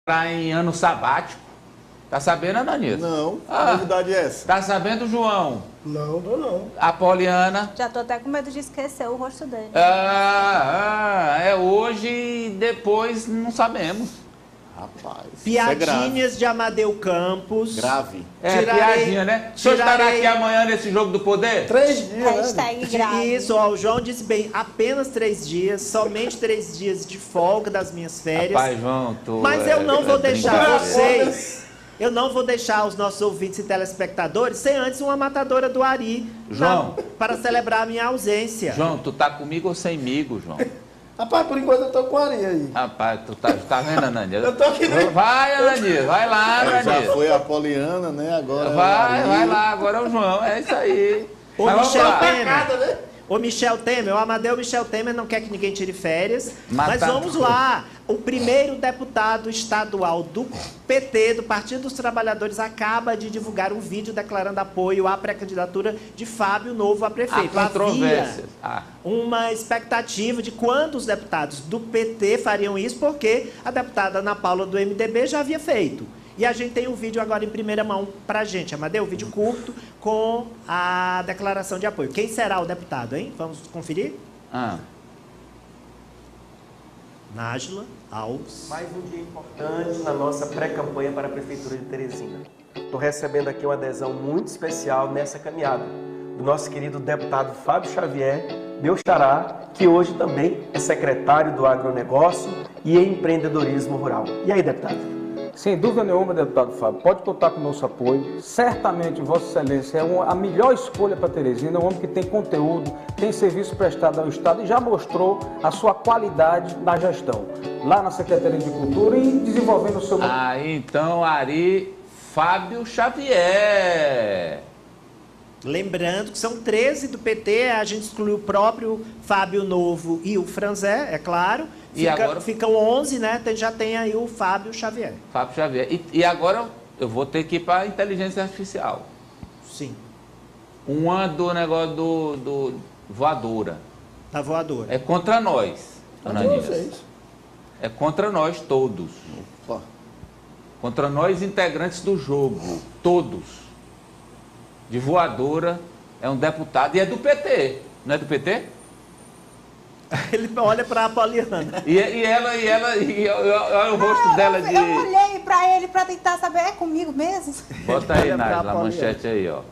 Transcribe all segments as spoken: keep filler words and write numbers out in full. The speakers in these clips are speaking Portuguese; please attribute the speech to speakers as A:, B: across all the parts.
A: Tá em ano sabático. Tá sabendo, Ananias?
B: Não,
A: ah,
B: a novidade é essa.
A: Tá sabendo, João?
C: Não, tô não.
A: A Poliana?
D: Já tô até com medo de esquecer o rosto dele.
A: Ah, ah, é hoje e depois não sabemos.
B: Rapaz,
E: Piadinhas
B: é
E: de Amadeu Campos.
B: grave.
A: É,
E: Tirarei-
A: piadinha, né? O senhor estará
E: tirarei-
A: aqui amanhã nesse jogo do poder?
C: Três dias, né?
D: Hashtag grave.
E: Isso, ó, o João disse bem, apenas três dias, somente três dias de folga das minhas férias.
A: Rapaz, João, tu
E: Mas
A: é-
E: eu não
A: é
E: vou deixar
A: brincadeira.
E: vocês, eu não vou deixar os nossos ouvintes e telespectadores sem antes uma matadora do Ari
A: João.
E: na- para celebrar a minha ausência.
A: João, tu tá comigo ou semigo, João?
C: Rapaz, por enquanto eu tô com a Ari aí.
A: Rapaz, tu tá, tá vendo, Ananias?
C: Eu tô aqui dentro.
A: Vai, Ananias, vai lá,
B: É, já
A: Ananias.
B: foi a Poliana, né? Agora é o
A: Vai,
B: Ari.
A: vai lá, agora é o João, é isso aí.
E: Ô,
A: Mas vamos
E: Michel
A: lá.
E: Temer, o Michel Temer, o Amadeu Michel Temer não quer que ninguém tire férias,
A: Mas
E: mas
A: tá-
E: vamos lá. O primeiro deputado estadual do P T, do Partido dos Trabalhadores, acaba de divulgar um vídeo declarando apoio à pré-candidatura de Fábio Novo a
A: Há
E: prefeito.
A: controvérsias. Ah,
E: Uma expectativa de quando os deputados do P T fariam isso, porque a deputada Ana Paula do M D B já havia feito. E a gente tem um vídeo agora em primeira mão pra gente. Amadeu, um vídeo curto com a declaração de apoio. Quem será o deputado, hein? Vamos conferir?
A: ah.
E: Nájila Alves.
F: Mais um dia importante na nossa pré-campanha para a Prefeitura de Teresina. Estou recebendo aqui uma adesão muito especial nessa caminhada do nosso querido deputado Fábio Xavier, meu xará, que hoje também é secretário do agronegócio e empreendedorismo rural. E aí, deputado?
G: Sem dúvida nenhuma, deputado Fábio, pode contar com o nosso apoio. Certamente, Vossa Excelência é uma, a melhor escolha para Teresina, é um homem que tem conteúdo, tem serviço prestado ao Estado e já mostrou a sua qualidade na gestão, lá na Secretaria de Cultura e desenvolvendo o seu...
A: Aí então, Ari Fábio Xavier.
E: Lembrando que são treze do P T, a gente excluiu o próprio Fábio Novo e o Franzé, é claro.
A: E
E: Fica-
A: agora?
E: Ficam onze, né? Tem- Já tem aí o Fábio Xavier.
A: Fábio Xavier. E, e agora eu vou ter que ir para a inteligência artificial.
E: Sim,
A: Uma do negócio do, do voadora.
E: da voadora.
A: É contra nós,
C: Contra
A: Ananias.
C: vocês.
A: É contra nós todos.
B: Opa.
A: Contra nós integrantes do jogo. Todos. De voadora, é um deputado e é do P T. Não é do P T?
E: Ele olha para a Poliana.
A: E, e ela, e ela, e olha o rosto dela
D: eu,
A: de.
D: eu olhei pra ele pra tentar saber, é comigo mesmo?
A: Bota aí,
E: Olha pra
A: Nájila, a
E: Poliana.
A: manchete aí, ó.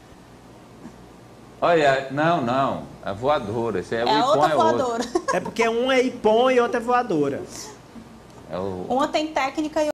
A: Olha, não, não. É voadora. Esse é,
D: É
A: o
D: a
A: Ipom
D: outra
A: é outro.
D: voadora.
E: É porque um é Ipom e outro é voadora.
A: É o...
D: Uma tem técnica e